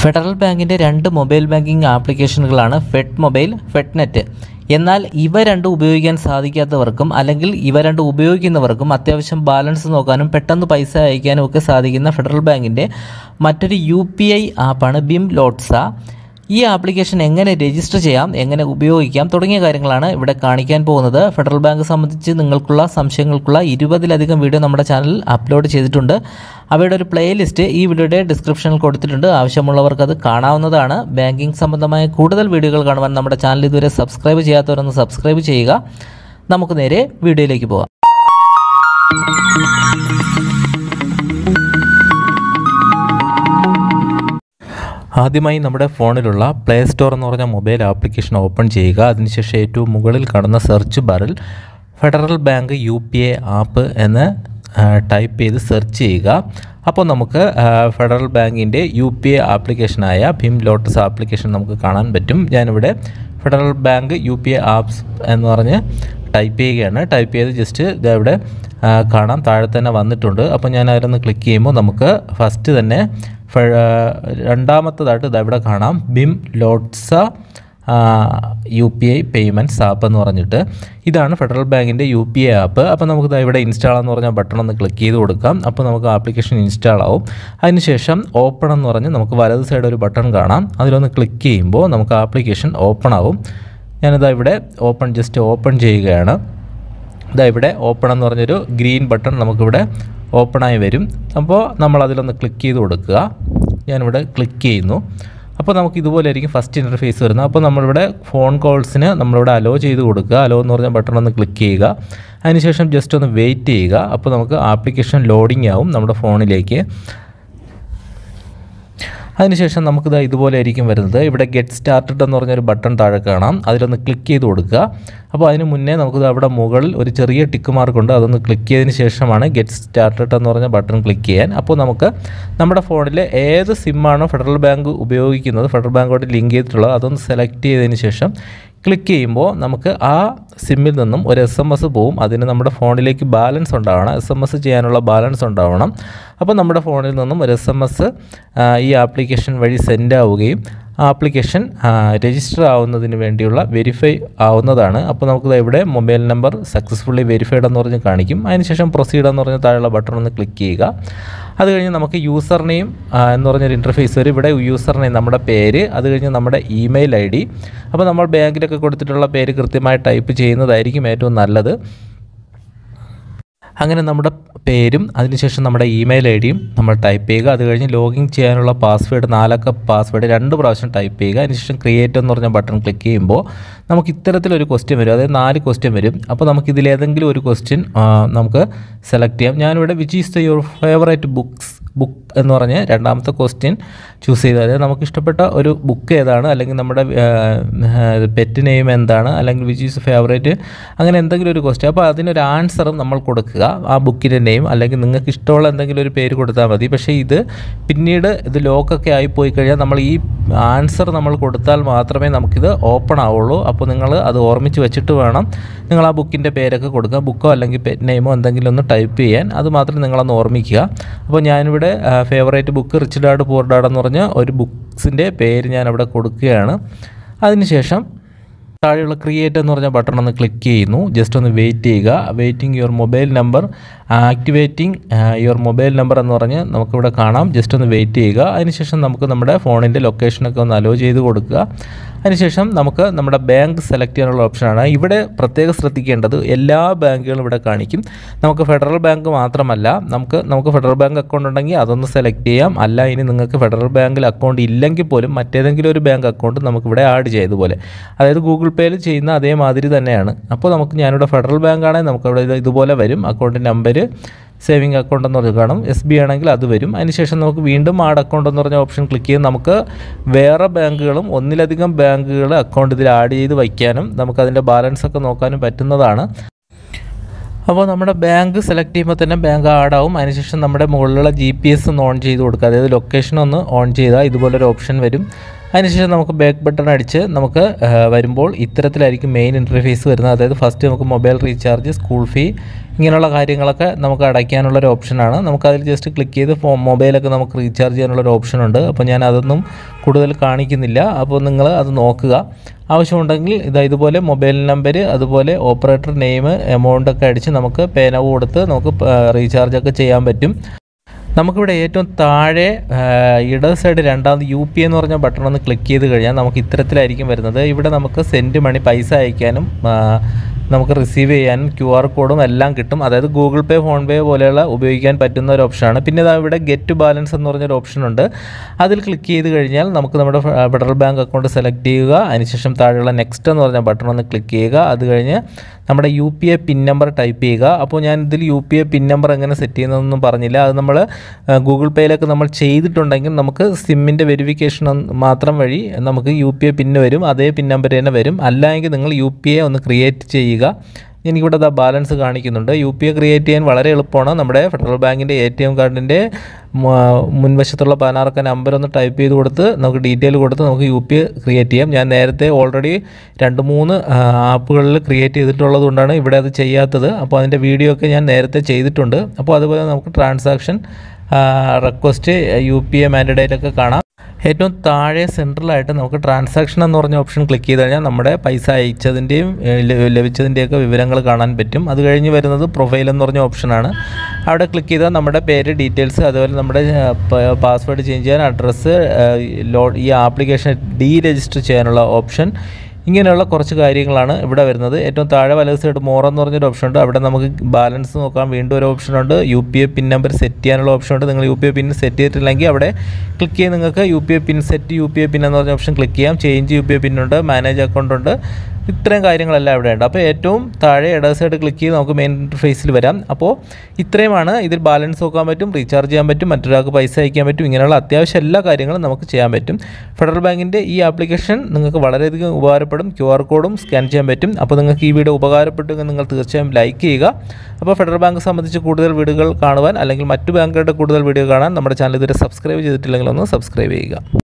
Federal ബാങ്കിൻ്റെ രണ്ട് mobile banking ആപ്ലിക്കേഷനുകളാണ് ഫെഡ് മൊബൈൽ, ഫെഡ് നെറ്റ്. എന്നാൽ ഇവ രണ്ടും ഉപയോഗിക്കാൻ സാധിക്കാത്തവർക്കും അല്ലെങ്കിൽ ഇവ രണ്ടും ഉപയോഗിക്കുന്നവർക്കും അത്യാവശ്യം ബാലൻസ് നോക്കാനും പെട്ടെന്ന് പൈസ അയക്കാനും ഒക്കെ സാധിക്കുന്ന ഫെഡറൽ ബാങ്കിൻ്റെ മറ്റൊരു UPI ആപ്പാണ് BIM ലോട്ട്സ. ഈ ആപ്ലിക്കേഷൻ എങ്ങനെ രജിസ്റ്റർ ചെയ്യാം, എങ്ങനെ ഉപയോഗിക്കാം തുടങ്ങിയ കാര്യങ്ങളാണ് ഇവിടെ കാണിക്കാൻ പോകുന്നത്. ഫെഡറൽ ബാങ്ക് സംബന്ധിച്ച് നിങ്ങൾക്കുള്ള സംശയങ്ങൾക്കുള്ള 20-ലധികം വീഡിയോ നമ്മുടെ ചാനലിൽ അപ്ലോഡ് ചെയ്തിട്ടുണ്ട്. അവയുടെ ഒരു പ്ലേലിസ്റ്റ് ഈ വീഡിയോയുടെ ഡിസ്ക്രിപ്ഷനിൽ കൊടുത്തിട്ടുണ്ട്. ആവശ്യമുള്ളവർക്ക് അത് കാണാവുന്നതാണ്. ബാങ്കിംഗ് സംബന്ധമായ കൂടുതൽ വീഡിയോകൾ കാണുവാൻ നമ്മുടെ ചാനൽ ഇതുവരെ സബ്സ്ക്രൈബ് ചെയ്യാത്തവരൊന്ന് സബ്സ്ക്രൈബ് ചെയ്യുക. നമുക്ക് നേരെ വീഡിയോയിലേക്ക് പോകാം. ആദ്യമായി നമ്മുടെ ഫോണിലുള്ള പ്ലേ സ്റ്റോർ എന്ന് പറഞ്ഞ മൊബൈൽ ആപ്ലിക്കേഷൻ ഓപ്പൺ ചെയ്യുക. അതിനുശേഷം ഏറ്റവും മുകളിൽ കാണുന്ന സെർച്ച് ബാറിൽ ഫെഡറൽ ബാങ്ക് UPI ആപ്പ് എന്ന് ടൈപ്പ് ചെയ്ത് സെർച്ച് ചെയ്യുക. അപ്പോൾ നമുക്ക് ഫെഡറൽ ബാങ്കിൻ്റെ UPI ആപ്ലിക്കേഷനായ BIM ലോട്ടസ് ആപ്ലിക്കേഷൻ നമുക്ക് കാണാൻ പറ്റും. ഞാനിവിടെ ഫെഡറൽ ബാങ്ക് UPI ആപ്സ് എന്ന് പറഞ്ഞ് ടൈപ്പ് ചെയ്യുകയാണ്. ടൈപ്പ് ചെയ്ത് ജസ്റ്റ് ഇതവിടെ കാണാം, താഴെ തന്നെ വന്നിട്ടുണ്ട്. അപ്പോൾ ഞാൻ അതിലൊന്ന് ക്ലിക്ക് ചെയ്യുമ്പോൾ നമുക്ക് ഫസ്റ്റ് തന്നെ രണ്ടാമത്തതായിട്ട് ഇതവിടെ കാണാം BIM lotus UPI payments app എന്ന് പറഞ്ഞിട്ട്. ഇതാണ് ഫെഡറൽ ബാങ്കിൻ്റെ UPI ആപ്പ്. അപ്പോൾ നമുക്ക് ഇവിടെ ഇൻസ്റ്റാൾ എന്ന് പറഞ്ഞ ബട്ടൺ ഒന്ന് ക്ലിക്ക് ചെയ്ത് കൊടുക്കാം. അപ്പോൾ നമുക്ക് ആപ്ലിക്കേഷൻ ഇൻസ്റ്റാൾ ആവും. അതിനുശേഷം ഓപ്പൺ എന്ന് പറഞ്ഞ് നമുക്ക് വലത് സൈഡ് ഒരു ബട്ടൺ കാണാം. അതിലൊന്ന് ക്ലിക്ക് ചെയ്യുമ്പോൾ നമുക്ക് ആപ്ലിക്കേഷൻ ഓപ്പൺ ആവും. ഞാനിതാ ഇവിടെ ജസ്റ്റ് ഓപ്പൺ ചെയ്യുകയാണ്. ഇതാ ഇവിടെ ഓപ്പൺ എന്ന് പറഞ്ഞൊരു ഗ്രീൻ ബട്ടൺ നമുക്കിവിടെ ഓപ്പണായി വരും. അപ്പോൾ നമ്മളതിലൊന്ന് ക്ലിക്ക് ചെയ്ത് കൊടുക്കുക. ഞാനിവിടെ ക്ലിക്ക് ചെയ്യുന്നു. അപ്പോൾ നമുക്ക് ഇതുപോലെ ആയിരിക്കും ഫസ്റ്റ് ഇൻ്റർഫേസ് വരുന്നത്. അപ്പോൾ നമ്മളിവിടെ ഫോൺ കോൾസിന് നമ്മളിവിടെ അലോ ചെയ്ത് കൊടുക്കുക. അലോ എന്ന് പറഞ്ഞ ബട്ടൺ ഒന്ന് ക്ലിക്ക് ചെയ്യുക. അതിനുശേഷം ജസ്റ്റ് ഒന്ന് വെയിറ്റ് ചെയ്യുക. അപ്പോൾ നമുക്ക് ആപ്ലിക്കേഷൻ ലോഡിംഗ് ആവും നമ്മുടെ ഫോണിലേക്ക്. അതിനുശേഷം നമുക്കിത് ഇതുപോലെ ആയിരിക്കും വരുന്നത്. ഇവിടെ ഗെറ്റ് സ്റ്റാർട്ടഡ് എന്ന് പറഞ്ഞൊരു ബട്ടൺ താഴെ കാണാം. അതിലൊന്ന് ക്ലിക്ക് ചെയ്ത് കൊടുക്കുക. അപ്പോൾ അതിന് മുന്നേ നമുക്കിത് അവിടെ മുകളിൽ ഒരു ചെറിയ ടിക്ക് മാർക്കുണ്ട്. അതൊന്ന് ക്ലിക്ക് ചെയ്തതിന് ശേഷമാണ് ഗെറ്റ് സ്റ്റാർട്ടഡ് എന്ന് പറഞ്ഞ ബട്ടൺ ക്ലിക്ക് ചെയ്യാൻ. അപ്പോൾ നമുക്ക് നമ്മുടെ ഫോണിൽ ഏത് സിമ്മാണോ ഫെഡറൽ ബാങ്ക് ഉപയോഗിക്കുന്നത്, ഫെഡറൽ ബാങ്കോട്ട് ലിങ്ക് ചെയ്തിട്ടുള്ളത്, അതൊന്ന് സെലക്ട് ചെയ്തതിന് ശേഷം ക്ലിക്ക് ചെയ്യുമ്പോൾ നമുക്ക് ആ സിമ്മിൽ നിന്നും ഒരു SMS പോവും. അതിന് നമ്മുടെ ഫോണിലേക്ക് ബാലൻസ് ഉണ്ടാവണം, SMS ചെയ്യാനുള്ള ബാലൻസ് ഉണ്ടാവണം. അപ്പോൾ നമ്മുടെ ഫോണിൽ നിന്നും ഒരു SMS ഈ ആപ്ലിക്കേഷൻ വഴി സെൻഡ് ആവുകയും ആപ്ലിക്കേഷൻ രജിസ്റ്റർ ആവുന്നതിന് വേണ്ടിയുള്ള വെരിഫൈ ആവുന്നതാണ്. അപ്പോൾ നമുക്കിത് ഇവിടെ മൊബൈൽ നമ്പർ സക്സസ്ഫുള്ളി വെരിഫൈഡ് എന്ന് പറഞ്ഞ് കാണിക്കും. അതിനുശേഷം പ്രൊസീഡ് എന്ന് പറഞ്ഞ താഴെയുള്ള ബട്ടൺ ഒന്ന് ക്ലിക്ക് ചെയ്യുക. അത് കഴിഞ്ഞ് നമുക്ക് യൂസർ നെയിം എന്ന് പറഞ്ഞൊരു ഇൻ്റർഫേസ് വരും. ഇവിടെ യൂസർ നെയിം നമ്മുടെ പേര്, അത് കഴിഞ്ഞ് നമ്മുടെ ഇമെയിൽ ID. അപ്പോൾ നമ്മൾ ബാങ്കിലൊക്കെ കൊടുത്തിട്ടുള്ള പേര് കൃത്യമായി ടൈപ്പ് ചെയ്യുന്നതായിരിക്കും ഏറ്റവും നല്ലത്. അങ്ങനെ നമ്മുടെ പേരും അതിനുശേഷം നമ്മുടെ ഇമെയിൽ IDയും നമ്മൾ ടൈപ്പ് ചെയ്യുക. അത് കഴിഞ്ഞ് ലോഗിൻ ചെയ്യാനുള്ള പാസ്വേഡ് 4 അക്ക പാസ്വേഡ് 2 പ്രാവശ്യം ടൈപ്പ് ചെയ്യുക. അതിനുശേഷം ക്രിയേറ്റ് എന്ന് പറഞ്ഞ ബട്ടൺ ക്ലിക്ക് ചെയ്യുമ്പോൾ നമുക്ക് ഇത്തരത്തിലൊരു ക്വസ്റ്റ്യൻ വരും. അതായത് 4 ക്വസ്റ്റ്യൻ വരും. അപ്പോൾ നമുക്കിതിലേതെങ്കിലും ഒരു ക്വസ്റ്റ്യൻ നമുക്ക് സെലക്ട് ചെയ്യാം. ഞാനിവിടെ which is your favourite book എന്ന് പറഞ്ഞ് രണ്ടാമത്തെ ക്വസ്റ്റ്യൻ ചൂസ് ചെയ്ത്, അതായത് നമുക്ക് ഇഷ്ടപ്പെട്ട ഒരു ബുക്ക് ഏതാണ്, അല്ലെങ്കിൽ നമ്മുടെ പെറ്റ് നെയിം എന്താണ്, അല്ലെങ്കിൽ വിച്ച് ഈസ് ഫേവറേറ്റ്, അങ്ങനെ എന്തെങ്കിലും ഒരു ക്വസ്റ്റ്യൻ. അപ്പോൾ അതിനൊരു ആൻസറും നമ്മൾ കൊടുക്കുക. ആ ബുക്കിൻ്റെ നെയിം അല്ലെങ്കിൽ നിങ്ങൾക്ക് ഇഷ്ടമുള്ള എന്തെങ്കിലും ഒരു പേര് കൊടുത്താൽ മതി. പക്ഷേ ഇത് പിന്നീട് ഇത് ലോക്കൊക്കെ ആയിപ്പോയി കഴിഞ്ഞാൽ നമ്മൾ ഈ ആൻസർ നമ്മൾ കൊടുത്താൽ മാത്രമേ നമുക്കിത് ഓപ്പൺ ആവുള്ളൂ. അപ്പോൾ നിങ്ങൾ അത് ഓർമ്മിച്ച് വെച്ചിട്ട് വേണം നിങ്ങൾ ആ ബുക്കിൻ്റെ പേരൊക്കെ കൊടുക്കുക. ബുക്കോ അല്ലെങ്കിൽ പെറ്റ് നെയിമോ എന്തെങ്കിലും ഒന്ന് ടൈപ്പ് ചെയ്യാൻ. അത് മാത്രം നിങ്ങളൊന്ന് ഓർമ്മിക്കുക. അപ്പോൾ ഞാനിവിടെ favourite book rich dad poor dad എന്ന് പറഞ്ഞ ഒരു ബുക്സിൻ്റെ പേര് ഞാനവിടെ കൊടുക്കുകയാണ്. അതിനുശേഷം താഴെയുള്ള ക്രിയേറ്റ് എന്ന് പറഞ്ഞ ബട്ടൺ ഒന്ന് ക്ലിക്ക് ചെയ്യുന്നു. ജസ്റ്റ് ഒന്ന് വെയിറ്റ് ചെയ്യുക. Waiting your mobile number, activating your mobile number എന്ന് പറഞ്ഞ് നമുക്കിവിടെ കാണാം. ജസ്റ്റ് ഒന്ന് വെയിറ്റ് ചെയ്യുക. അതിനുശേഷം നമുക്ക് നമ്മുടെ ഫോണിൻ്റെ ലൊക്കേഷനൊക്കെ ഒന്ന് അലോ ചെയ്ത് കൊടുക്കുക. അതിനുശേഷം നമുക്ക് നമ്മുടെ ബാങ്ക് സെലക്ട് ചെയ്യാനുള്ള ഓപ്ഷനാണ്. ഇവിടെ പ്രത്യേകം ശ്രദ്ധിക്കേണ്ടത് എല്ലാ ബാങ്കുകളും ഇവിടെ കാണിക്കും. നമുക്ക് ഫെഡറൽ ബാങ്ക് മാത്രമല്ല, നമുക്ക് ഫെഡറൽ ബാങ്ക് അക്കൗണ്ട് ഉണ്ടെങ്കിൽ അതൊന്ന് സെലക്ട് ചെയ്യാം. അല്ല, ഇനി നിങ്ങൾക്ക് ഫെഡറൽ ബാങ്കിൽ അക്കൗണ്ട് ഇല്ലെങ്കിൽ പോലും മറ്റേതെങ്കിലും ഒരു ബാങ്ക് അക്കൗണ്ട് നമുക്കിവിടെ ആഡ് ചെയ്തതുപോലെ, അതായത് ഗൂഗിൾ പേയിൽ ചെയ്യുന്ന അതേമാതിരി തന്നെയാണ്. അപ്പോൾ ഞാനിവിടെ ഫെഡറൽ ബാങ്ക് ആണെങ്കിൽ നമുക്കവിടെ ഇതുപോലെ വരും. അക്കൗണ്ട് നമ്പർ, സേവിങ് അക്കൗണ്ട് എന്ന് പറഞ്ഞ് കാണും. SB ആണെങ്കിൽ അത് വരും. അതിനുശേഷം നമുക്ക് വീണ്ടും ആഡ് അക്കൗണ്ട് എന്ന് പറഞ്ഞ ഓപ്ഷൻ ക്ലിക്ക് ചെയ്ത് നമുക്ക് വേറെ ബാങ്കുകളും ഒന്നിലധികം ബാങ്കുകൾ അക്കൗണ്ട് ഇതിൽ ആഡ് ചെയ്ത് വയ്ക്കാനും നമുക്കതിൻ്റെ ബാലൻസൊക്കെ നോക്കാനും പറ്റുന്നതാണ്. അപ്പോൾ നമ്മുടെ ബാങ്ക് സെലക്ട് ചെയ്യുമ്പോൾ തന്നെ ബാങ്ക് ആഡ് ആവും. അതിനുശേഷം നമ്മുടെ മുകളിലുള്ള GPS ഒന്ന് ഓൺ ചെയ്ത് കൊടുക്കുക, അതായത് ലൊക്കേഷൻ ഒന്ന് ഓൺ ചെയ്താൽ ഇതുപോലൊരു ഓപ്ഷൻ വരും. അതിനുശേഷം നമുക്ക് ബാക്ക് ബട്ടൺ അടിച്ച് നമുക്ക് വരുമ്പോൾ ഇത്തരത്തിലായിരിക്കും മെയിൻ ഇൻ്റർഫേസ് വരുന്നത്. അതായത് ഫസ്റ്റ് നമുക്ക് മൊബൈൽ റീചാർജ്, സ്കൂൾ ഫീ ഇങ്ങനെയുള്ള കാര്യങ്ങളൊക്കെ നമുക്ക് അടയ്ക്കാനുള്ളൊരു ഓപ്ഷനാണ്. നമുക്കതിൽ ജസ്റ്റ് ക്ലിക്ക് ചെയ്ത് മൊബൈലൊക്കെ നമുക്ക് റീചാർജ് ചെയ്യാനുള്ളൊരു ഓപ്ഷനുണ്ട്. അപ്പോൾ ഞാൻ അതൊന്നും കൂടുതൽ കാണിക്കുന്നില്ല. അപ്പോൾ നിങ്ങൾ അത് നോക്കുക. ആവശ്യമുണ്ടെങ്കിൽ ഇതുപോലെ മൊബൈൽ നമ്പർ, അതുപോലെ ഓപ്പറേറ്റർ നെയിം, എമൗണ്ടൊക്കെ അടിച്ച് നമുക്ക് പേ നൗ കൊടുത്ത് നമുക്ക് റീചാർജൊക്കെ ചെയ്യാൻ പറ്റും. നമുക്കിവിടെ ഏറ്റവും താഴെ ഇടത് സൈഡ് രണ്ടാമത് UPI എന്ന് പറഞ്ഞ ബട്ടൺ ഒന്ന് ക്ലിക്ക് ചെയ്ത് കഴിഞ്ഞാൽ നമുക്ക് ഇത്തരത്തിലായിരിക്കും വരുന്നത്. ഇവിടെ നമുക്ക് സെൻഡ് മണി, പൈസ അയക്കാനും നമുക്ക് റിസീവ് ചെയ്യാനും QR കോഡും എല്ലാം കിട്ടും. അതായത് ഗൂഗിൾ പേ, ഫോൺ പേ പോലെയുള്ള ഉപയോഗിക്കാൻ പറ്റുന്ന ഒരു ഓപ്ഷനാണ്. പിന്നെ ഇവിടെ ഗെറ്റ് ബാലൻസ് എന്ന് പറഞ്ഞൊരു ഓപ്ഷനുണ്ട്. അതിൽ ക്ലിക്ക് ചെയ്ത് കഴിഞ്ഞാൽ നമുക്ക് നമ്മുടെ ഫെഡറൽ ബാങ്ക് അക്കൗണ്ട് സെലക്ട് ചെയ്യുക. അതിനുശേഷം താഴെയുള്ള നെക്സ്റ്റ് എന്ന് പറഞ്ഞ ബട്ടൺ ഒന്ന് ക്ലിക്ക് ചെയ്യുക. അത് കഴിഞ്ഞ് നമ്മുടെ UPI പിൻ നമ്പർ ടൈപ്പ് ചെയ്യുക. അപ്പോൾ ഞാൻ ഇതിൽ UPI പിൻ നമ്പർ എങ്ങനെ സെറ്റ് ചെയ്യുന്നതെന്നൊന്നും പറഞ്ഞില്ല. അത് നമ്മൾ ഗൂഗിൾ പേയിലൊക്കെ നമ്മൾ ചെയ്തിട്ടുണ്ടെങ്കിൽ നമുക്ക് സിമ്മിൻ്റെ വെരിഫിക്കേഷൻ മാത്രം വഴി നമുക്ക് UPI പിന്ന് വരും, അതേ പിൻ നമ്പർ തന്നെ വരും. അല്ലെങ്കിൽ നിങ്ങൾ UPI ഒന്ന് ക്രിയേറ്റ് ചെയ്യുക. എനിക്കിവിടെ ബാലൻസ് കാണിക്കുന്നുണ്ട്. UPI ക്രിയേറ്റ് ചെയ്യാൻ വളരെ എളുപ്പമാണ്. നമ്മുടെ ഫെഡറൽ ബാങ്കിൻ്റെ ATM കാർഡിൻ്റെ മുൻവശത്തുള്ള 16 നമ്പർ ഒന്ന് ടൈപ്പ് ചെയ്ത് കൊടുത്ത് നമുക്ക് ഡീറ്റെയിൽ കൊടുത്ത് നമുക്ക് UPI ക്രിയേറ്റ് ചെയ്യാം. ഞാൻ നേരത്തെ ഓൾറെഡി 2-3 ആപ്പുകളിൽ ക്രിയേറ്റ് ചെയ്തിട്ടുള്ളത് കൊണ്ടാണ് ഇവിടെ അത് ചെയ്യാത്തത്. അപ്പോൾ അതിൻ്റെ വീഡിയോ ഒക്കെ ഞാൻ നേരത്തെ ചെയ്തിട്ടുണ്ട്. അപ്പോൾ അതുപോലെ നമുക്ക് ട്രാൻസാക്ഷൻ റിക്വസ്റ്റ്, UPI മാൻഡേറ്റ് ഒക്കെ കാണാം. ഏറ്റവും താഴെ സെൻട്രലായിട്ട് നമുക്ക് ട്രാൻസാക്ഷൻ എന്ന് പറഞ്ഞ ഓപ്ഷൻ ക്ലിക്ക് ചെയ്ത് കഴിഞ്ഞാൽ നമ്മുടെ പൈസ അയച്ചതിൻ്റെയും ലഭിച്ചതിൻ്റെയൊക്കെ വിവരങ്ങൾ കാണാൻ പറ്റും. അത് കഴിഞ്ഞ് വരുന്നത് പ്രൊഫൈൽ എന്ന് പറഞ്ഞ ഓപ്ഷനാണ്. അവിടെ ക്ലിക്ക് ചെയ്താൽ നമ്മുടെ പേര്, ഡീറ്റെയിൽസ്, അതുപോലെ നമ്മുടെ പാസ്വേഡ് ചേഞ്ച് ചെയ്യാൻ, അഡ്രസ്സ്, ഈ ആപ്ലിക്കേഷൻ ഡീരജിസ്റ്റർ ചെയ്യാനുള്ള ഓപ്ഷൻ, ഇങ്ങനെയുള്ള കുറച്ച് കാര്യങ്ങളാണ് ഇവിടെ വരുന്നത്. ഏറ്റവും താഴെ വലത് സൈഡ് മോർ എന്ന് പറഞ്ഞൊരു ഓപ്ഷൻ ഉണ്ട്. അവിടെ നമുക്ക് ബാലൻസ് നോക്കാം. വീണ്ടും ഒരു ഓപ്ഷനുണ്ട്. UPI പിൻ നമ്പർ സെറ്റ് ചെയ്യാനുള്ള ഓപ്ഷനുണ്ട്. നിങ്ങൾ UPI പിൻ സെറ്റ് ചെയ്തിട്ടില്ലെങ്കിൽ അവിടെ ക്ലിക്ക് ചെയ്ത് നിങ്ങൾക്ക് UPI pin set, UPI pin എന്ന് പറഞ്ഞ ഓപ്ഷൻ ക്ലിക്ക് ചെയ്യാം. ചേഞ്ച് UPI പിന്നുണ്ട്, മാനേജ് അക്കൗണ്ട് ഉണ്ട്. ഇത്രയും കാര്യങ്ങളെല്ലാം ഇവിടെ ഉണ്ട്. അപ്പോൾ ഏറ്റവും താഴെ ഇടത് സൈഡ് ക്ലിക്ക് ചെയ്ത് നമുക്ക് മെയിൻ ഇൻ്റർഫേസിൽ വരാം. അപ്പോൾ ഇത്രയുമാണ്. ഇതിൽ ബാലൻസ് നോക്കാൻ പറ്റും, റീചാർജ് ചെയ്യാൻ പറ്റും, മറ്റൊരാൾക്ക് പൈസ അയക്കാൻ പറ്റും. ഇങ്ങനെയുള്ള അത്യാവശ്യം എല്ലാ കാര്യങ്ങളും നമുക്ക് ചെയ്യാൻ പറ്റും. ഫെഡറൽ ബാങ്കിൻ്റെ ഈ ആപ്ലിക്കേഷൻ നിങ്ങൾക്ക് വളരെയധികം ഉപകാരപ്പെടും. QR കോഡും സ്കാൻ ചെയ്യാൻ പറ്റും. അപ്പോൾ നിങ്ങൾക്ക് ഈ വീഡിയോ ഉപകാരപ്പെട്ടെങ്കിൽ നിങ്ങൾ തീർച്ചയായും ലൈക്ക് ചെയ്യുക. അപ്പോൾ ഫെഡറൽ ബാങ്ക് സംബന്ധിച്ച് കൂടുതൽ വീഡിയോകൾ കാണുവാൻ, അല്ലെങ്കിൽ മറ്റു ബാങ്കുകളുടെ കൂടുതൽ വീഡിയോ കാണാൻ നമ്മുടെ ചാനൽ ഇതുവരെ സബ്സ്ക്രൈബ് ചെയ്തിട്ടില്ലെങ്കിൽ ഒന്ന് സബ്സ്ക്രൈബ് ചെയ്യുക.